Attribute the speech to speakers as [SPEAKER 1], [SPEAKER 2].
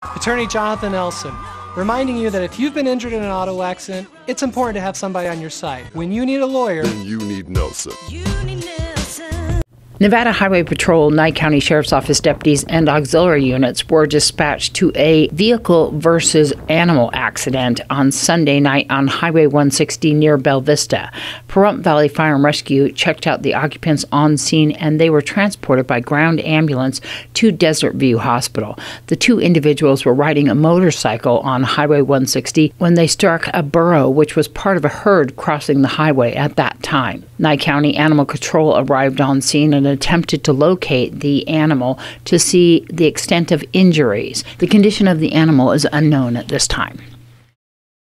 [SPEAKER 1] Attorney Jonathan Elson, reminding you that if you've been injured in an auto accident, it's important to have somebody on your side. When you need a lawyer,
[SPEAKER 2] then you need Nelson.
[SPEAKER 3] Nevada Highway Patrol, Nye County Sheriff's Office deputies, and auxiliary units were dispatched to a vehicle versus animal accident on Sunday night on Highway 160 near Bella Vista. Pahrump Valley Fire and Rescue checked out the occupants on scene, and they were transported by ground ambulance to Desert View Hospital. The two individuals were riding a motorcycle on Highway 160 when they struck a burro, which was part of a herd crossing the highway at that time. Nye County Animal Control arrived on scene and attempted to locate the animal to see the extent of injuries. The condition of the animal is unknown at this time.